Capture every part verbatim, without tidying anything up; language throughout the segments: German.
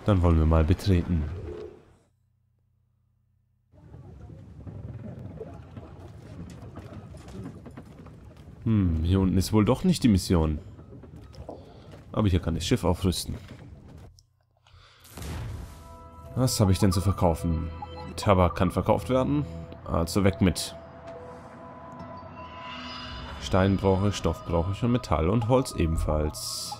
Dann wollen wir mal betreten. Hm, hier unten ist wohl doch nicht die Mission. Aber hier kann das Schiff aufrüsten. Was habe ich denn zu verkaufen? Tabak kann verkauft werden. Also weg mit. Stein brauche ich, Stoff brauche ich und Metall und Holz ebenfalls.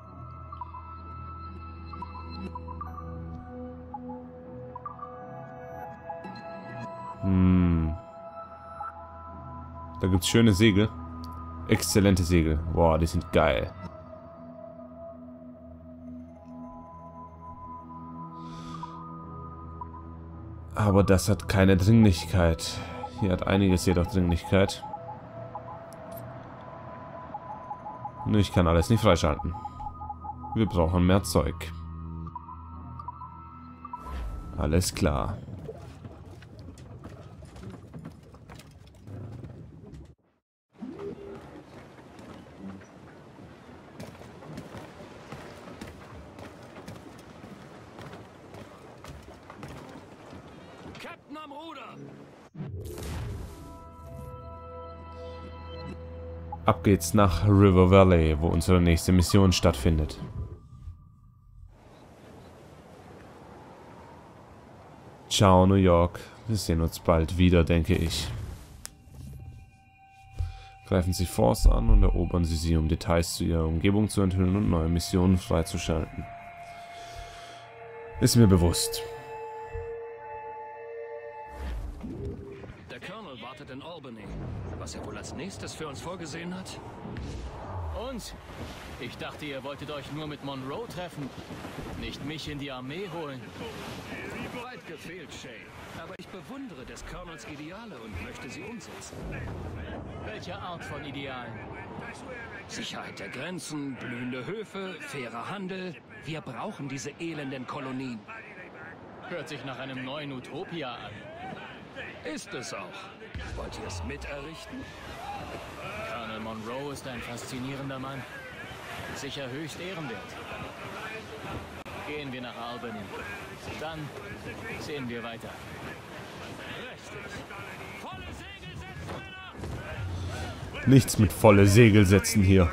Hm. Da gibt es schöne Segel. Exzellente Segel. Boah, die sind geil. Aber das hat keine Dringlichkeit. Hier hat einiges jedoch Dringlichkeit. Nur ich kann alles nicht freischalten. Wir brauchen mehr Zeug. Alles klar. Captain am Ruder! Ab geht's nach River Valley, wo unsere nächste Mission stattfindet. Ciao, New York. Wir sehen uns bald wieder, denke ich. Greifen Sie Force an und erobern Sie sie, um Details zu ihrer Umgebung zu enthüllen und neue Missionen freizuschalten. Ist mir bewusst. Der Colonel wartet in Albany. Was er wohl als nächstes für uns vorgesehen hat? Uns? Ich dachte, ihr wolltet euch nur mit Monroe treffen. Nicht mich in die Armee holen. Weit gefehlt, Shay. Aber ich bewundere des Colonels Ideale und möchte sie umsetzen. Welche Art von Idealen? Sicherheit der Grenzen, blühende Höfe, fairer Handel. Wir brauchen diese elenden Kolonien. Hört sich nach einem neuen Utopia an. Ist es auch. Wollt ihr es miterrichten? Colonel Monroe ist ein faszinierender Mann. Sicher höchst ehrenwert. Gehen wir nach Albany. Dann sehen wir weiter. Richtig. Volle Segel setzen, Männer! Nichts mit volle Segel setzen hier.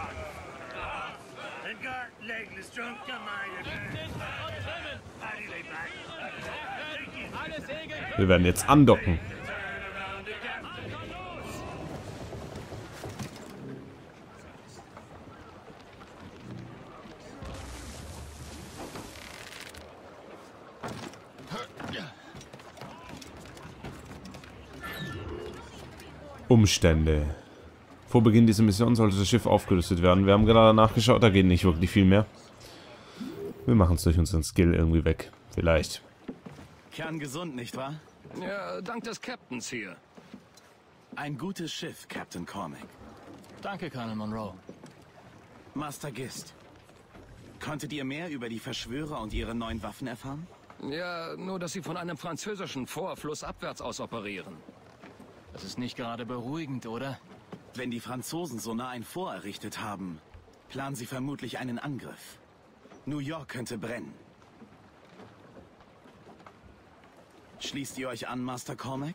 Wir werden jetzt andocken. Umstände. Vor Beginn dieser Mission sollte das Schiff aufgerüstet werden. Wir haben gerade nachgeschaut, da geht nicht wirklich viel mehr. Wir machen es durch unseren Skill irgendwie weg. Vielleicht. Kerngesund, nicht wahr? Ja, dank des Captains hier. Ein gutes Schiff, Captain Cormac. Danke, Colonel Monroe. Master Gist. Konntet ihr mehr über die Verschwörer und ihre neuen Waffen erfahren? Ja, nur dass sie von einem französischen Fort flussabwärts aus operieren. Das ist nicht gerade beruhigend, oder? Wenn die Franzosen so nah ein Fort errichtet haben, planen sie vermutlich einen Angriff. New York könnte brennen. Schließt ihr euch an, Master Cormac?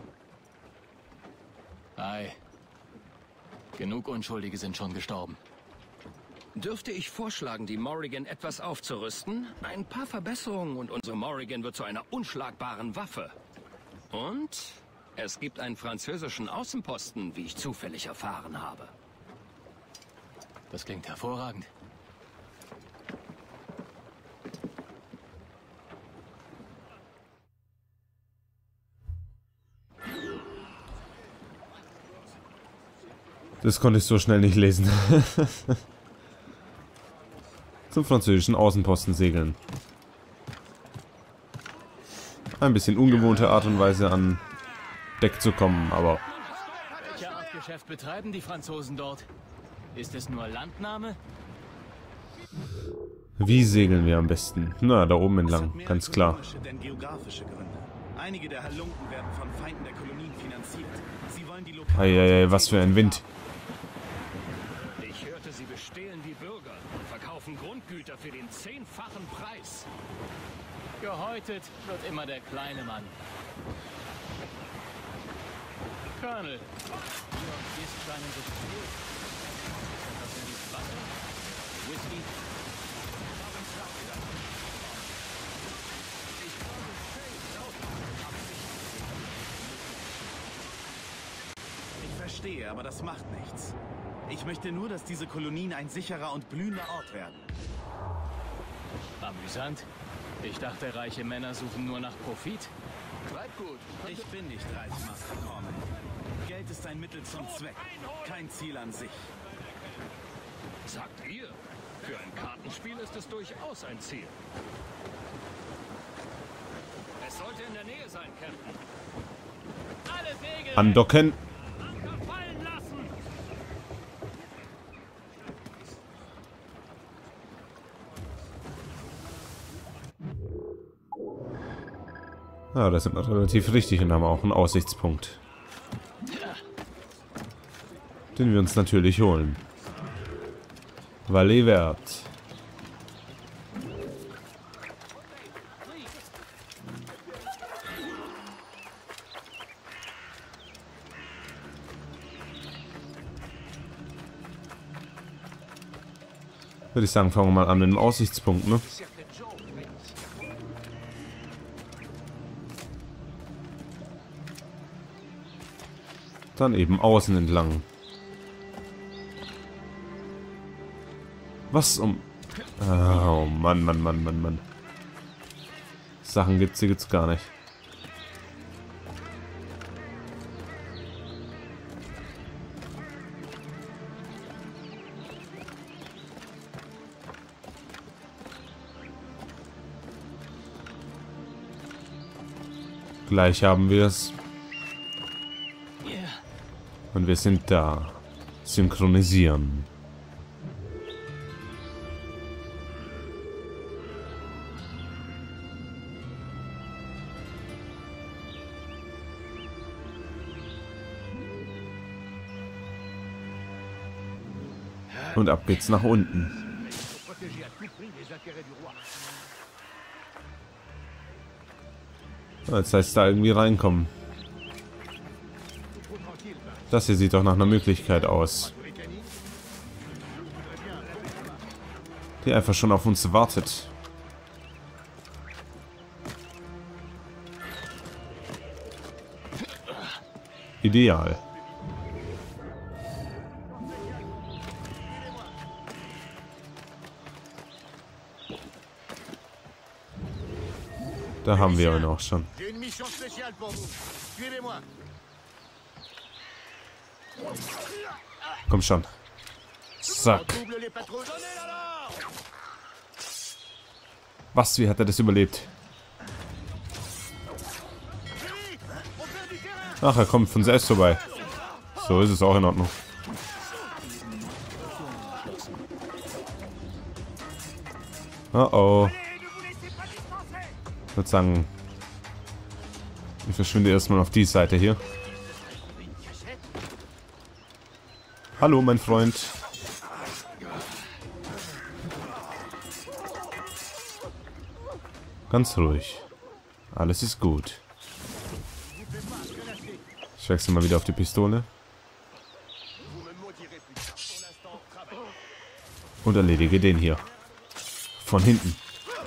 Ei. Genug Unschuldige sind schon gestorben. Dürfte ich vorschlagen, die Morrigan etwas aufzurüsten? Ein paar Verbesserungen und unsere Morrigan wird zu einer unschlagbaren Waffe. Und es gibt einen französischen Außenposten, wie ich zufällig erfahren habe. Das klingt hervorragend. Das konnte ich so schnell nicht lesen. Zum französischen Außenposten segeln. Ein bisschen ungewohnte Art und Weise an Deck zu kommen, aber... Welche Art Geschäft betreiben die Franzosen dort? Ist es nur Landnahme? Wie segeln wir am besten? Na, da oben entlang, ganz klar. Ökonomische, denn geografische Gründe. Einige der Halunken werden von Feinden der Kolonien finanziert. Sie wollen die lokalen... Eieiei, was für ein Wind. Ich hörte, sie bestehlen die Bürger und verkaufen Grundgüter für den zehnfachen Preis. Gehäutet wird immer der kleine Mann. Colonel, du gehst kleinen so viel. Was sind die Wasser? Whisky? Ich verstehe, aber das macht nichts. Ich möchte nur, dass diese Kolonien ein sicherer und blühender Ort werden. Amüsant. Ich dachte, reiche Männer suchen nur nach Profit. Bleib gut. Ich bin nicht reich, Master Corman. Geld ist ein Mittel zum Zweck, kein Ziel an sich. Sagt ihr. Für ein Kartenspiel ist es durchaus ein Ziel. Es sollte in der Nähe sein, Captain. Alle Segel! Andocken. Anker fallen lassen! Ja, das sind wir relativ richtig und haben auch einen Aussichtspunkt. Den wir uns natürlich holen. Valley Verte. Würde ich sagen, fangen wir mal an mit dem Aussichtspunkt, ne? Dann eben außen entlang. Was um... Oh Mann, Mann, Mann, Mann, Mann. Sachen gibt's hier gibt's gar nicht. Gleich haben wir es. Und wir sind da. Synchronisieren. Und ab geht's nach unten. Jetzt heißt da irgendwie reinkommen. Das hier sieht doch nach einer Möglichkeit aus. Die einfach schon auf uns wartet. Ideal. Da haben wir ihn auch schon. Komm schon. Zack. Was? Wie hat er das überlebt? Ach, er kommt von selbst vorbei. So ist es auch in Ordnung. Oh oh. Ich würde sagen, ich verschwinde erstmal auf die Seite hier. Hallo, mein Freund. Ganz ruhig. Alles ist gut. Ich wechsle mal wieder auf die Pistole. Und erledige den hier. Von hinten.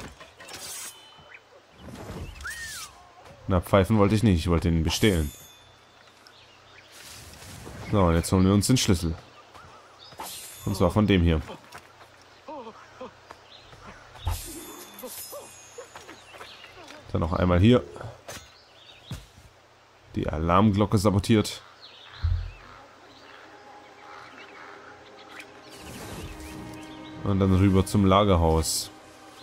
Na, pfeifen wollte ich nicht. Ich wollte ihn bestehlen. So, und jetzt holen wir uns den Schlüssel. Und zwar von dem hier. Dann noch einmal hier. Die Alarmglocke sabotiert. Und dann rüber zum Lagerhaus.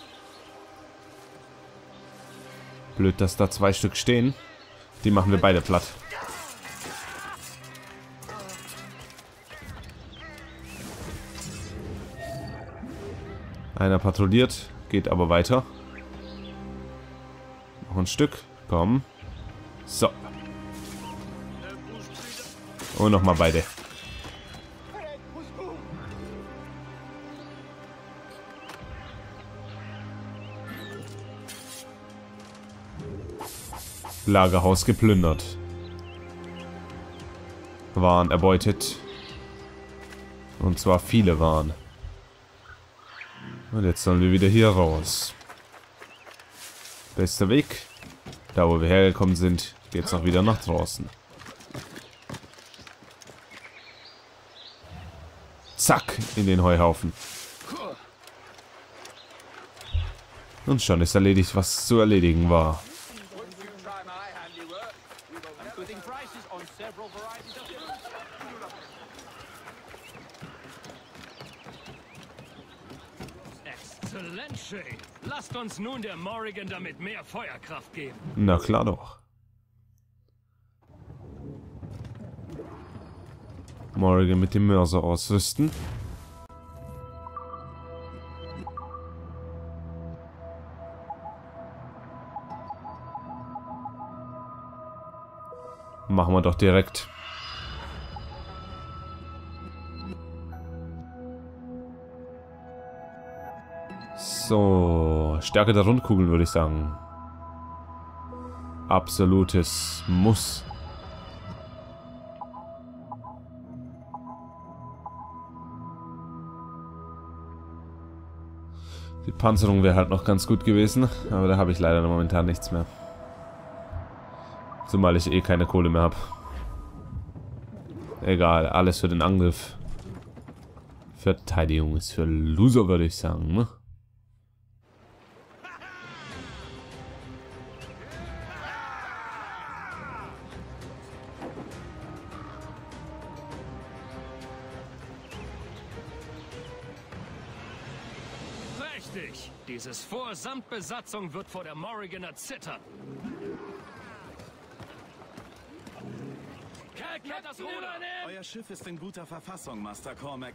Blöd, dass da zwei Stück stehen. Die machen wir beide platt. Einer patrouilliert, geht aber weiter. Noch ein Stück. Komm. So. Und nochmal beide. Lagerhaus geplündert. Waren erbeutet. Und zwar viele Waren. Und jetzt sollen wir wieder hier raus. Bester Weg. Da wo wir hergekommen sind, geht's noch wieder nach draußen. Zack, in den Heuhaufen. Und schon ist erledigt, was zu erledigen war. Exzellent, Shay. Lasst uns nun der Morrigan damit mehr Feuerkraft geben. Na klar doch. Morrigan mit dem Mörser ausrüsten. Machen wir doch direkt. So, Stärke der Rundkugeln würde ich sagen. Absolutes Muss. Die Panzerung wäre halt noch ganz gut gewesen, aber da habe ich leider momentan nichts mehr. Zumal ich eh keine Kohle mehr habe. Egal, alles für den Angriff. Verteidigung ist für Loser, würde ich sagen, ne? Richtig. Dieses Fort samt Besatzung wird vor der Morrigan erzittern. Kehrt das Ruder! Euer Schiff ist in guter Verfassung, Master Cormac.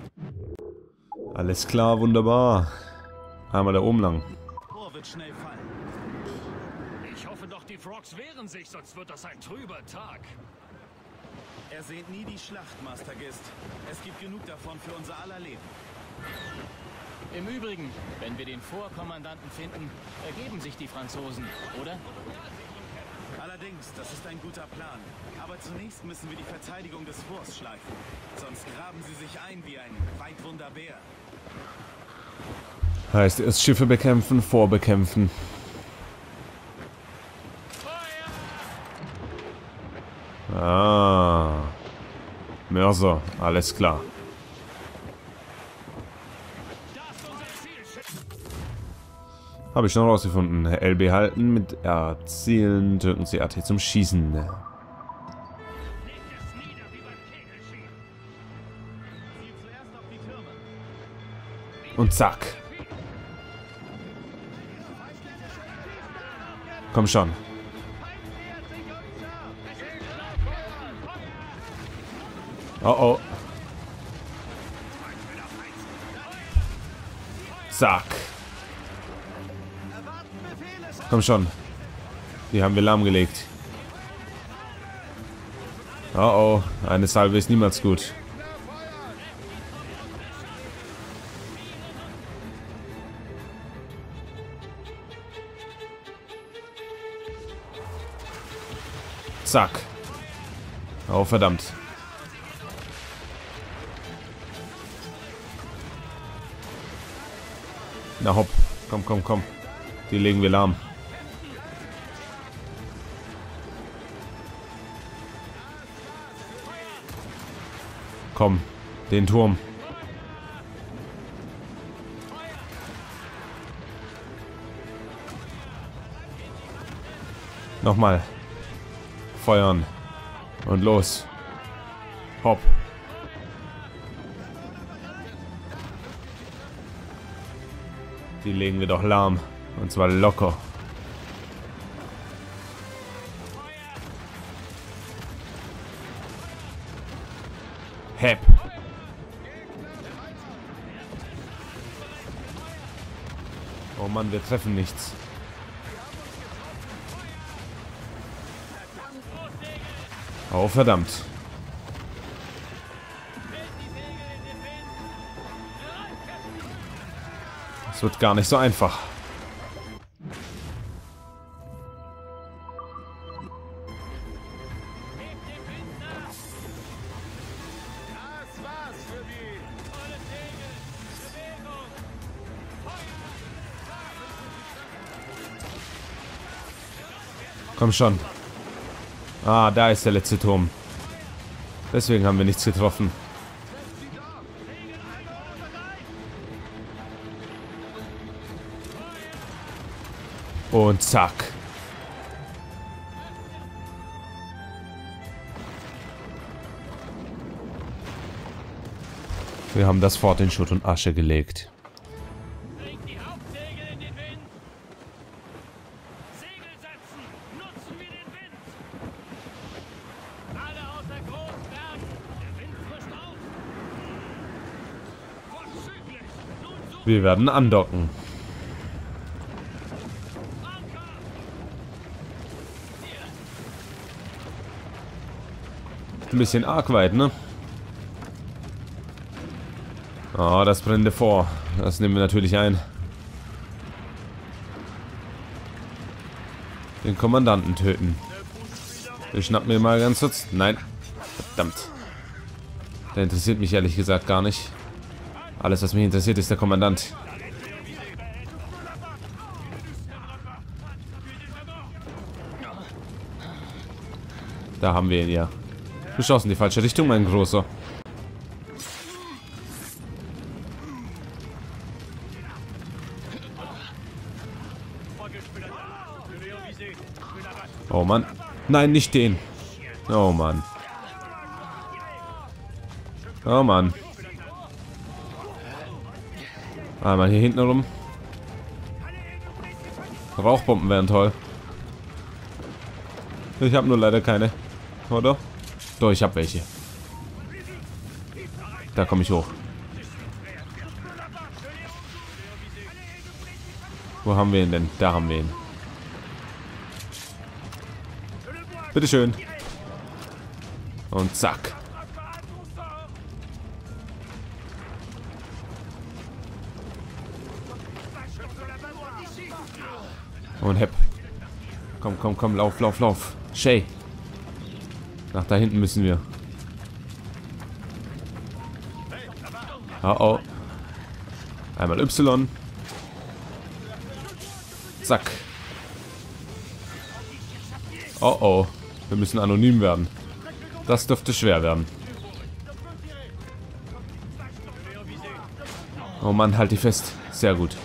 Alles klar, wunderbar. Einmal da oben lang. Rohr wird schnell fallen. Ich hoffe doch, die Frogs wehren sich, sonst wird das ein trüber Tag. Er sehnt nie die Schlacht, Master Gist. Es gibt genug davon für unser aller Leben. Im Übrigen, wenn wir den Vorkommandanten finden, ergeben sich die Franzosen, oder? Allerdings, das ist ein guter Plan. Aber zunächst müssen wir die Verteidigung des Forts schleifen. Sonst graben sie sich ein wie ein Weitwunder Bär. Heißt erst Schiffe bekämpfen, vorbekämpfen. Ah. Mörser, alles klar. Habe ich schon rausgefunden. L B halten, mit R zielen, drücken Sie R T zum Schießen. Und zack. Komm schon. Oh oh. Zack. Komm schon. Die haben wir lahmgelegt. Oh oh. Eine Salve ist niemals gut. Zack. Oh, verdammt. Na hopp. Komm, komm, komm. Die legen wir lahm. Komm, den Turm. Nochmal. Feuern. Und los. Hopp. Die legen wir doch lahm. Und zwar locker. Hepp. Oh Mann, wir treffen nichts. Oh, verdammt. Es wird gar nicht so einfach. Komm schon. Ah, da ist der letzte Turm. Deswegen haben wir nichts getroffen. Und zack. Wir haben das Fort in Schutt und Asche gelegt. Bringt die Hauptsegel in den Wind. Segel setzen. Nutzen wir den Wind. Alle außer Großbergen. Der Wind frischt auf. Vorzüglich. Nun suchen Wir werden andocken. Ein bisschen arg weit, ne? Oh, das brennende Fort. Das nehmen wir natürlich ein. Den Kommandanten töten. Ich schnapp mir mal ganz kurz. Nein. Verdammt. Der interessiert mich ehrlich gesagt gar nicht. Alles, was mich interessiert, ist der Kommandant. Da haben wir ihn ja. Du schaust in die falsche Richtung, mein Großer. Oh Mann. Nein, nicht den. Oh Mann. Oh Mann. Einmal hier hinten rum. Rauchbomben wären toll. Ich habe nur leider keine. Oder? Doch, ich habe welche. Da komme ich hoch. Wo haben wir ihn denn? Da haben wir ihn. Bitteschön. Und zack. Und hepp. Komm, komm, komm, lauf, lauf, lauf. Shay. Nach da hinten müssen wir. Oh oh. Einmal Y. Zack. Oh oh. Wir müssen anonym werden. Das dürfte schwer werden. Oh Mann, halt die fest. Sehr gut.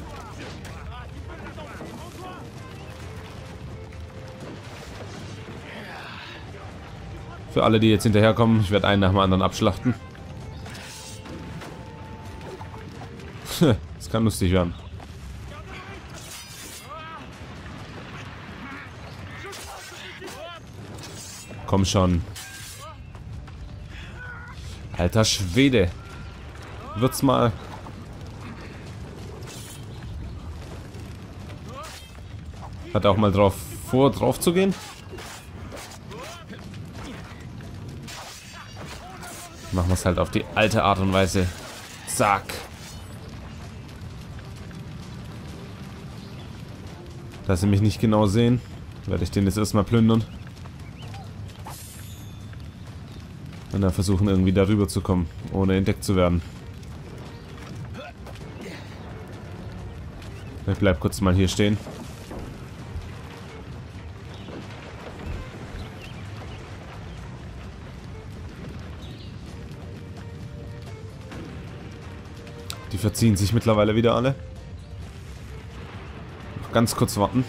Für alle, die jetzt hinterherkommen, ich werde einen nach dem anderen abschlachten. Das kann lustig werden. Komm schon. Alter Schwede. Wird's mal. Hat er auch mal drauf vor, drauf zu gehen? Machen wir es halt auf die alte Art und Weise. Zack. Da sie mich nicht genau sehen, werde ich den jetzt erstmal plündern. Und dann versuchen irgendwie darüber zu kommen, ohne entdeckt zu werden. Ich bleib kurz mal hier stehen. Die verziehen sich mittlerweile wieder alle. Noch ganz kurz warten.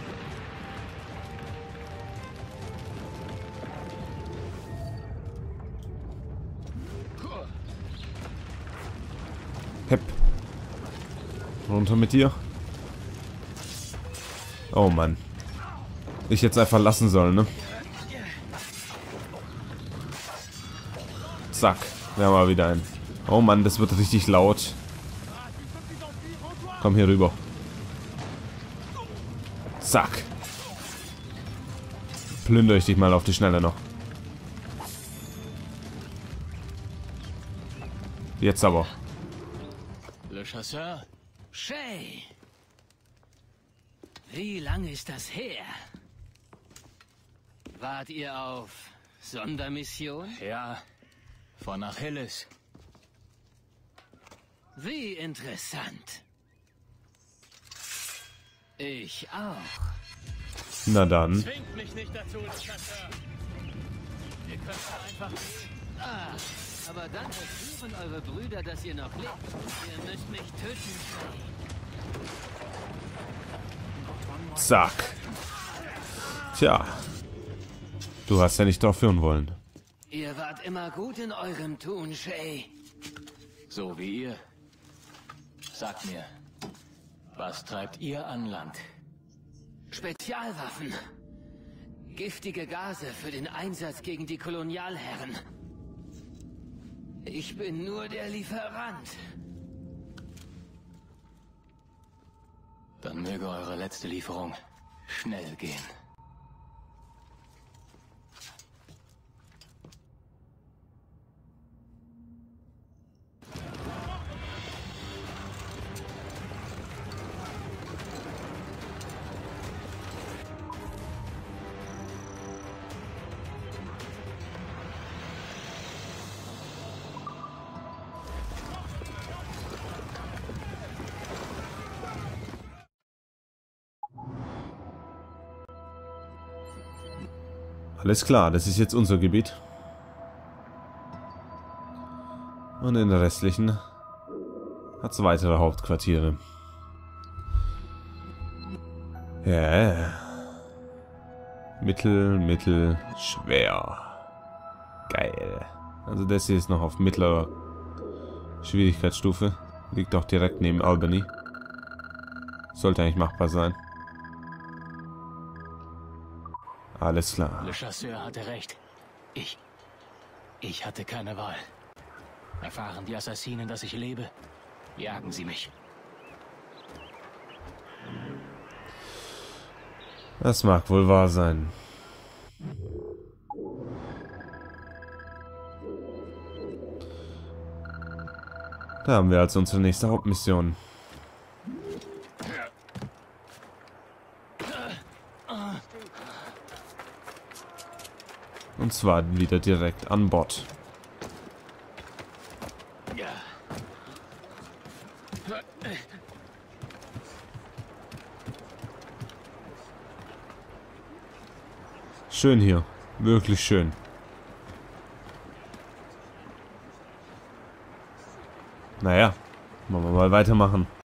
Hepp. Runter mit dir. Oh Mann. Ich jetzt einfach lassen sollen, ne? Zack. Wir haben mal wieder einen. Oh Mann, das wird richtig laut. Komm hier rüber. Zack. Plündere ich dich mal auf die Schnelle noch. Jetzt aber. Le Chasseur. Shay! Wie lange ist das her? Wart ihr auf Sondermission? Ja, von Achilles. Wie interessant. Ich auch. Na dann. Zwingt mich nicht dazu, Chasseur. Ihr könnt einfach gehen. Ah, aber dann erführen eure Brüder, dass ihr noch lebt. Ihr müsst mich töten. Zack. Tja. Du hast ja nicht drauf hören wollen. Ihr wart immer gut in eurem Tun, Shay. So wie ihr. Sagt mir, was treibt ihr an Land? Spezialwaffen. Giftige Gase für den Einsatz gegen die Kolonialherren. Ich bin nur der Lieferant. Dann möge eure letzte Lieferung schnell gehen. Alles klar, das ist jetzt unser Gebiet. Und in der restlichen hat es weitere Hauptquartiere. Ja. Mittel, mittel, schwer. Geil. Also das hier ist noch auf mittlerer Schwierigkeitsstufe. Liegt auch direkt neben Albany. Sollte eigentlich machbar sein. Alles klar. Le Chasseur hatte recht. Ich... Ich hatte keine Wahl. Erfahren die Assassinen, dass ich lebe, jagen sie mich. Das mag wohl wahr sein. Da haben wir also unsere nächste Hauptmission. Und zwar wieder direkt an Bord. Schön hier. Wirklich schön. Naja, wollen wir mal weitermachen.